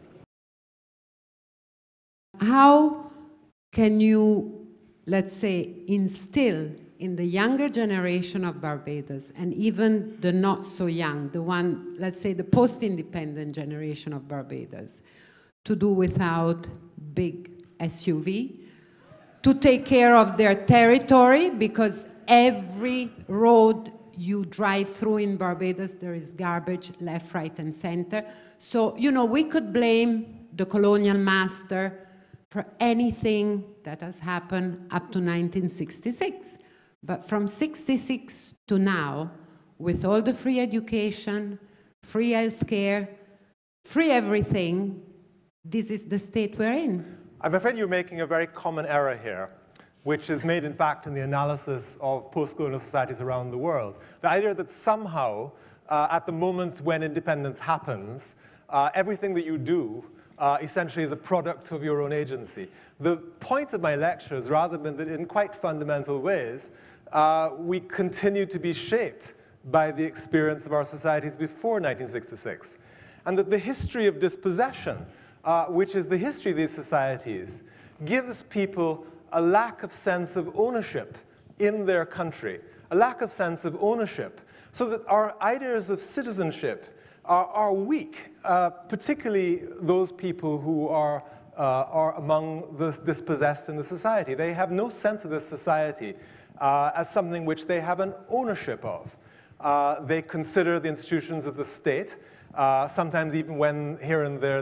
How can you, let's say, instill in the younger generation of Barbados, and even the not so young, the one, let's say, the post-independent generation of Barbados, to do without big SUV, to take care of their territory, because every road you drive through in Barbados, there is garbage left, right, and center. So, we could blame the colonial master for anything that has happened up to 1966. But from 66 to now, with all the free education, free healthcare, free everything, this is the state we're in. I'm afraid you're making a very common error here, which is made, in fact, in the analysis of post-colonial societies around the world. The idea that somehow, at the moment when independence happens, everything that you do essentially is a product of your own agency. The point of my lecture has rather been that in quite fundamental ways, we continue to be shaped by the experience of our societies before 1966. And that the history of dispossession, which is the history of these societies, gives people a lack of sense of ownership in their country, a lack of sense of ownership, so that our ideas of citizenship are weak, particularly those people who are among the dispossessed in the society. They have no sense of this society as something which they have an ownership of. They consider the institutions of the state, sometimes even when here and there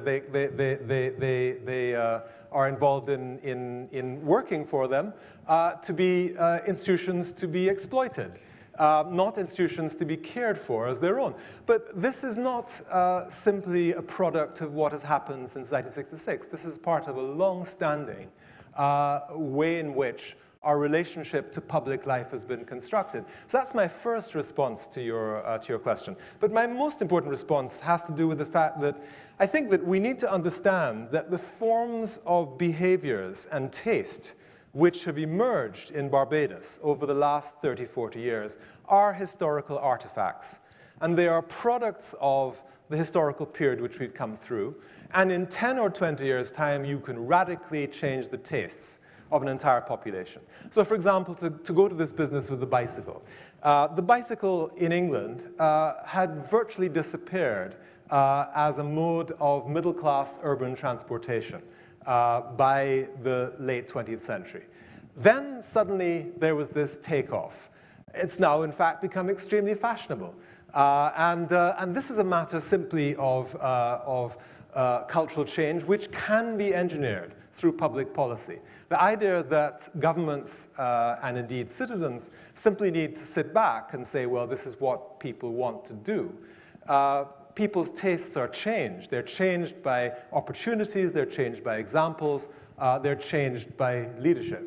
they are involved in working for them, to be institutions to be exploited. Not institutions to be cared for as their own. But this is not simply a product of what has happened since 1966. This is part of a long-standing way in which our relationship to public life has been constructed. So that's my first response to your question. But my most important response has to do with the fact that I think that we need to understand that the forms of behaviors and taste which have emerged in Barbados over the last 30, 40 years are historical artifacts. And they are products of the historical period which we've come through. And in 10 or 20 years' time, you can radically change the tastes of an entire population. So for example, to go to this business with the bicycle. The bicycle in England had virtually disappeared as a mode of middle-class urban transportation. by the late 20th century. Then suddenly there was this takeoff. It's now, in fact, become extremely fashionable. And this is a matter simply of cultural change, which can be engineered through public policy. The idea that governments and indeed citizens simply need to sit back and say, well, this is what people want to do. People's tastes are changed. They're changed by opportunities, they're changed by examples, they're changed by leadership.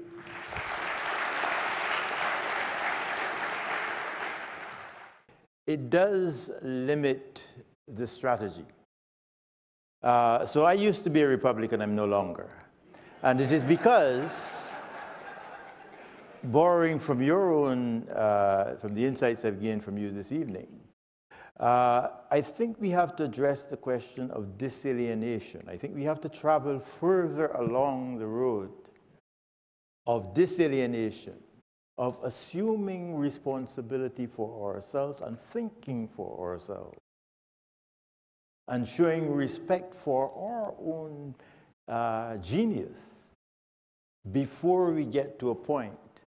It does limit the strategy. So I used to be a Republican, I'm no longer. And it is because, borrowing from your own, from the insights I've gained from you this evening, I think we have to address the question of disalienation. I think we have to travel further along the road of disalienation, of assuming responsibility for ourselves and thinking for ourselves, and showing respect for our own genius before we get to a point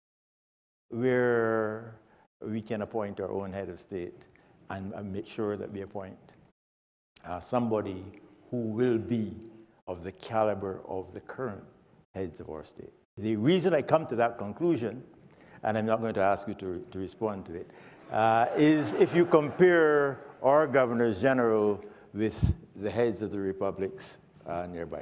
where we can appoint our own head of state and make sure that we appoint somebody who will be of the caliber of the current heads of our state. The reason I come to that conclusion, and I'm not going to ask you to respond to it, is if you compare our governors general with the heads of the republics nearby.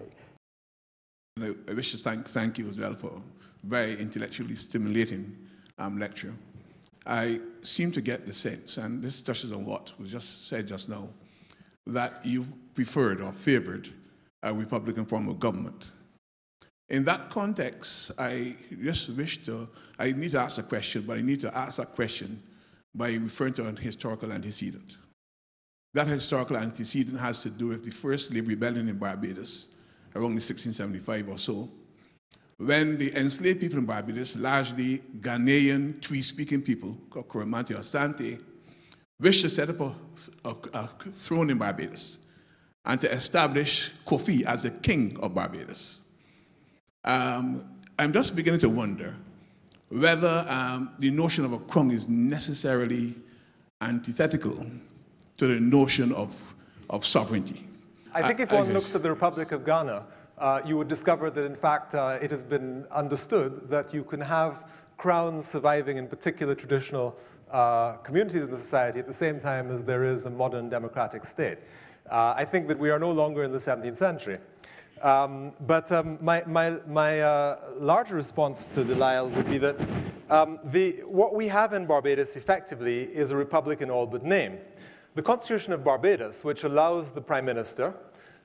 I wish to thank you as well for a very intellectually stimulating lecture. I seem to get the sense, and this touches on what was just said just now, that you preferred or favored a Republican form of government. In that context, I just wish to, I need to ask a question, but I need to ask that question by referring to an historical antecedent. That historical antecedent has to do with the first slave rebellion in Barbados, around 1675 or so, when the enslaved people in Barbados, largely Ghanaian, Twi-speaking people, called Coromantee or Asante, wished to set up a throne in Barbados and to establish Kofi as the king of Barbados. I'm just beginning to wonder whether the notion of a crown is necessarily antithetical to the notion of sovereignty. I think if one looks at the Republic of Ghana, you would discover that, in fact, it has been understood that you can have crowns surviving in particular traditional communities in the society at the same time as there is a modern democratic state. I think that we are no longer in the 17th century. But my larger response to Delisle would be that what we have in Barbados effectively is a republic in all but name. The Constitution of Barbados, which allows the Prime Minister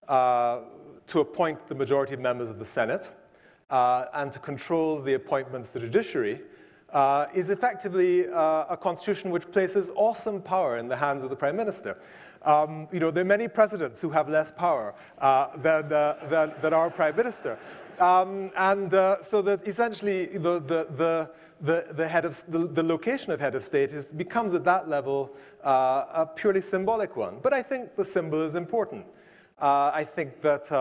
to appoint the majority of members of the Senate and to control the appointments to the judiciary, is effectively a constitution which places awesome power in the hands of the Prime Minister. You know, there are many presidents who have less power than our Prime Minister. So that essentially the location of head of state becomes at that level a purely symbolic one. But I think the symbol is important. I think that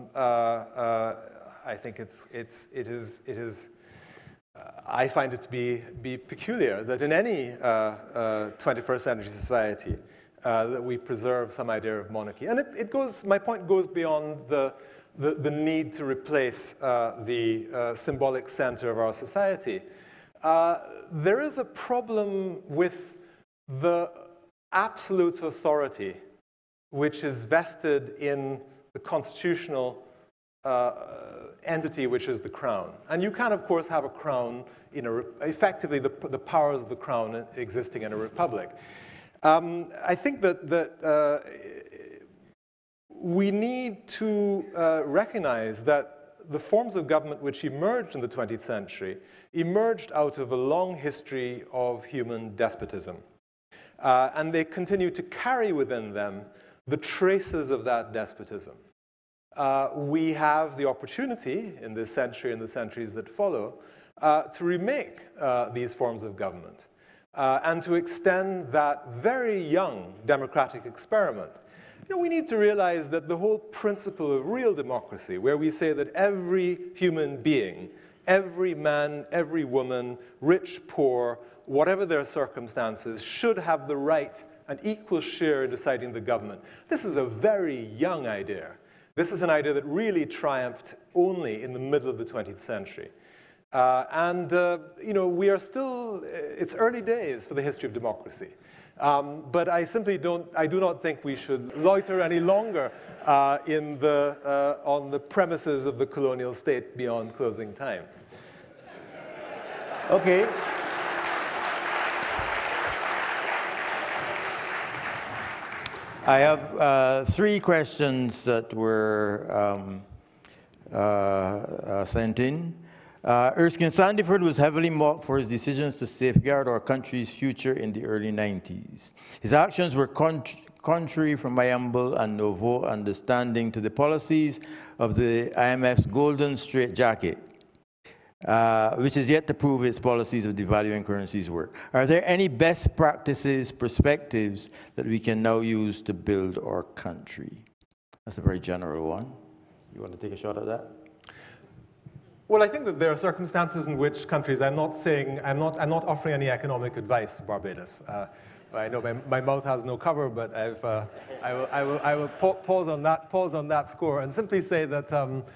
I find it to be peculiar that in any 21st century society that we preserve some idea of monarchy. And my point goes beyond the need to replace the symbolic center of our society. There is a problem with the absolute authority which is vested in the constitutional entity, which is the crown. And you can, of course, have a crown effectively the powers of the crown existing in a republic. I think that we need to recognize that the forms of government which emerged in the 20th century emerged out of a long history of human despotism. And they continue to carry within them the traces of that despotism. We have the opportunity in this century and the centuries that follow to remake these forms of government and to extend that very young democratic experiment we need to realize that the whole principle of real democracy, where we say that every human being, every man, every woman, rich, poor, whatever their circumstances, should have the right and equal share in deciding the government. This is a very young idea. This is an idea that really triumphed only in the middle of the 20th century. We are still, it's early days for the history of democracy. But I do not think we should loiter any longer on the premises of the colonial state beyond closing time. Okay. I have 3 questions that were sent in. Erskine Sandiford was heavily mocked for his decisions to safeguard our country's future in the early 90s. His actions were contrary, from my humble and nouveau understanding, to the policies of the IMF's golden straitjacket, which is yet to prove its policies of devaluing currencies work. Are there any best practices, perspectives that we can now use to build our country? That's a very general one. You want to take a shot at that? Well, I think that there are circumstances in which countries, I'm not offering any economic advice for Barbados. I know my mouth has no cover, but I will pause on that score and simply say that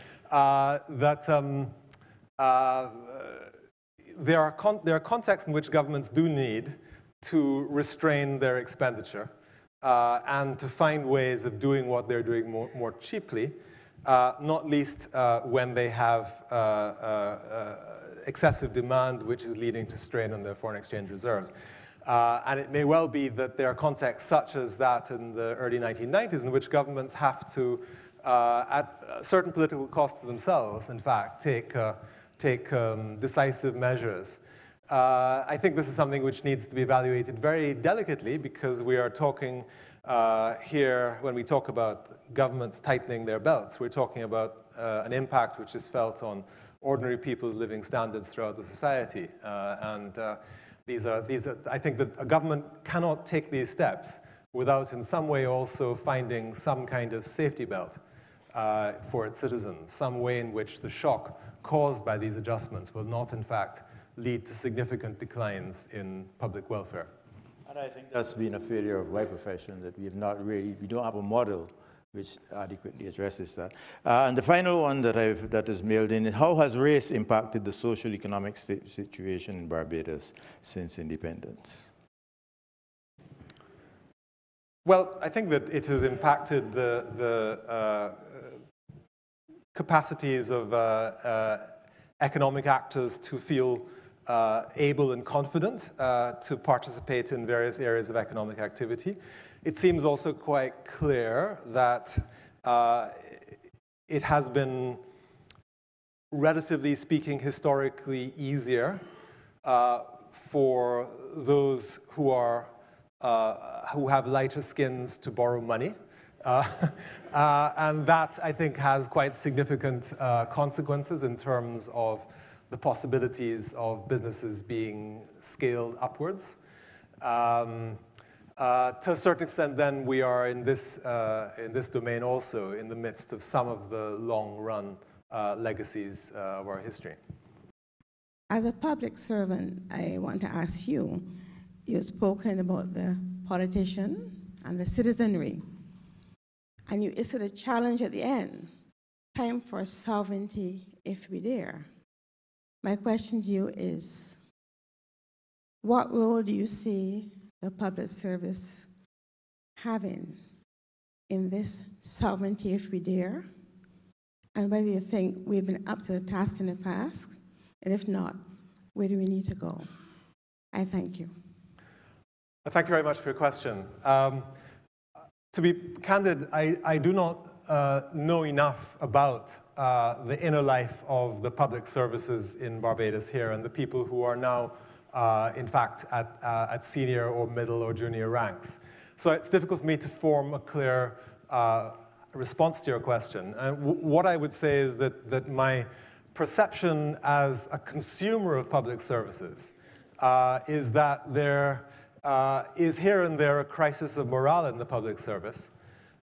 there are contexts in which governments do need to restrain their expenditure and to find ways of doing what they're doing more cheaply. Not least when they have excessive demand, which is leading to strain on their foreign exchange reserves. And it may well be that there are contexts such as that in the early 1990s in which governments have to, at a certain political cost to themselves, in fact, take decisive measures. I think this is something which needs to be evaluated very delicately, because we are talking here, when we talk about governments tightening their belts, we're talking about an impact which is felt on ordinary people's living standards throughout the society. I think that a government cannot take these steps without in some way also finding some kind of safety belt for its citizens, some way in which the shock caused by these adjustments will not, in fact, lead to significant declines in public welfare. And I think that's been a failure of my profession, that we don't have a model which adequately addresses that. And the final one that is mailed in: how has race impacted the social economic situation in Barbados since independence? Well, I think that it has impacted the capacities of economic actors to feel able and confident to participate in various areas of economic activity. It seems also quite clear that it has been, relatively speaking, historically easier for those who have lighter skins to borrow money. And that, I think, has quite significant consequences in terms of the possibilities of businesses being scaled upwards. To a certain extent, then, we are in this domain also in the midst of some of the long-run legacies of our history. As a public servant, I want to ask you, you've spoken about the politician and the citizenry, and you issued a challenge at the end: time for sovereignty if we dare. My question to you is, what role do you see the public service having in this sovereignty if we dare? And whether you think we've been up to the task in the past, and if not, where do we need to go? I thank you. Thank you very much for your question. To be candid, I do not know enough about the inner life of the public services in Barbados here and the people who are now, in fact, at senior or middle or junior ranks. So it's difficult for me to form a clear response to your question. And what I would say is that my perception as a consumer of public services is that there is here and there a crisis of morale in the public service.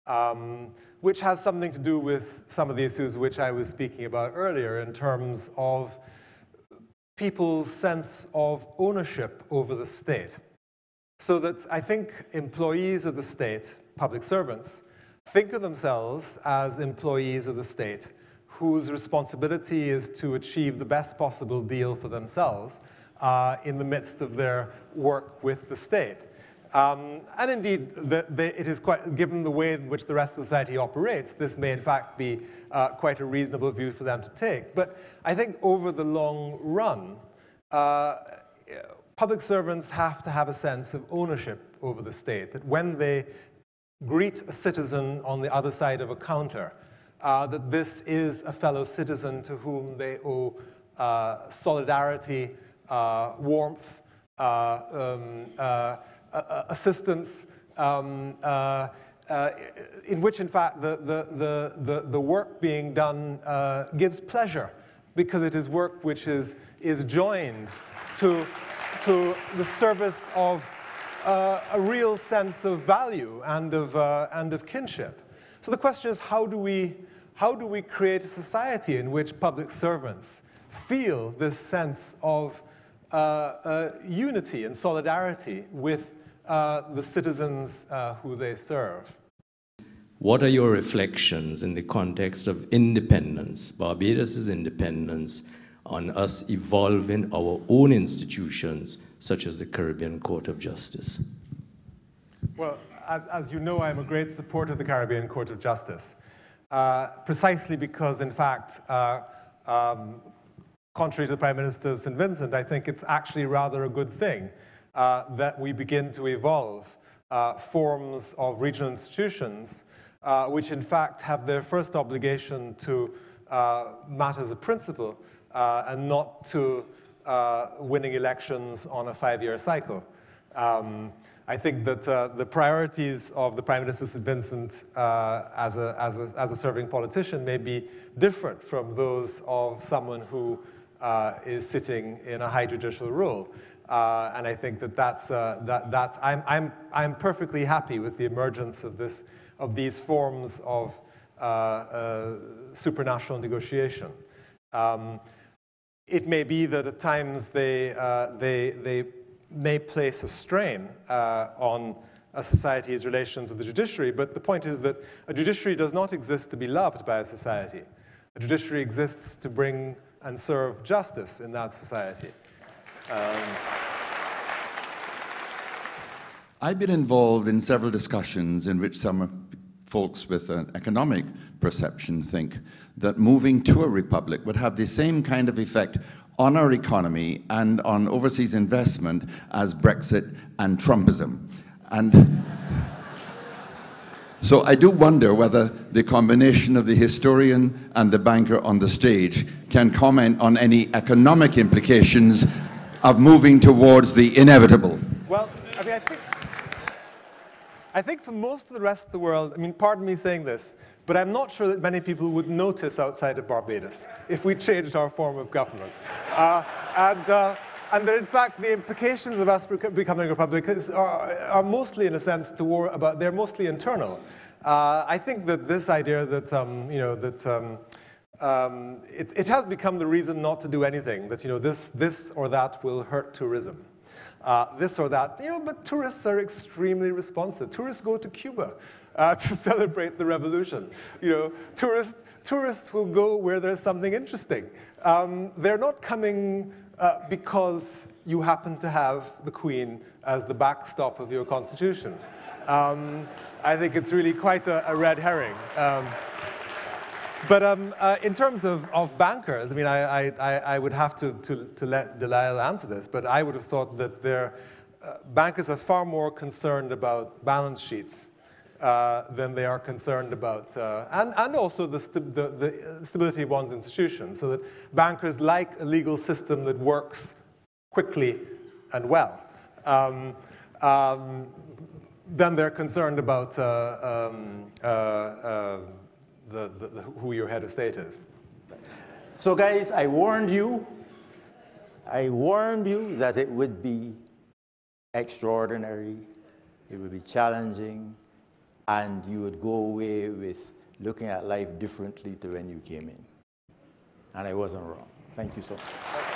which has something to do with some of the issues which I was speaking about earlier in terms of people's sense of ownership over the state. So that I think employees of the state, public servants, think of themselves as employees of the state whose responsibility is to achieve the best possible deal for themselves in the midst of their work with the state. And indeed, it is quite, given the way in which the rest of society operates, this may in fact be quite a reasonable view for them to take. But I think over the long run, public servants have to have a sense of ownership over the state, that when they greet a citizen on the other side of a counter, that this is a fellow citizen to whom they owe solidarity, warmth, assistance, in which, in fact, the work being done gives pleasure, because it is work which is joined to the service of a real sense of value and of kinship. So the question is, how do we create a society in which public servants feel this sense of unity and solidarity with the citizens who they serve? What are your reflections in the context of independence, Barbados' independence, on us evolving our own institutions, such as the Caribbean Court of Justice? Well, as you know, I'm a great supporter of the Caribbean Court of Justice, precisely because, in fact, contrary to the Prime Minister of St. Vincent, I think it's actually rather a good thing that we begin to evolve forms of regional institutions which, in fact, have their first obligation to matters of principle and not to winning elections on a 5-year cycle. I think that the priorities of the Prime Minister of St. Vincent as a serving politician may be different from those of someone who is sitting in a high judicial role. And I think that I'm perfectly happy with the emergence of these forms of supranational negotiation. It may be that at times they may place a strain on a society's relations with the judiciary, but the point is that a judiciary does not exist to be loved by a society. A judiciary exists to bring and serve justice in that society. I've been involved in several discussions in which some folks with an economic perception think that moving to a republic would have the same kind of effect on our economy and on overseas investment as Brexit and Trumpism. And so I do wonder whether the combination of the historian and the banker on the stage can comment on any economic implications of moving towards the inevitable. Well, I mean, I think for most of the rest of the world, I mean, pardon me saying this, but I'm not sure that many people would notice outside of Barbados if we changed our form of government. And that, in fact, the implications of us becoming a republic are mostly, in a sense, they're mostly internal. I think that this idea that, it has become the reason not to do anything, that, this or that will hurt tourism. This or that, but tourists are extremely responsive. Tourists go to Cuba to celebrate the revolution. Tourists will go where there's something interesting. They're not coming because you happen to have the Queen as the backstop of your constitution. I think it's really quite a red herring. But in terms of bankers, I mean, I would have to let Delisle answer this, but I would have thought that bankers are far more concerned about balance sheets than they are concerned about, and also the stability of one's institution, so that bankers like a legal system that works quickly and well. Then they're concerned about who your head of state is. So guys, I warned you that it would be extraordinary, it would be challenging, and you would go away with looking at life differently to when you came in. And I wasn't wrong. Thank you so much.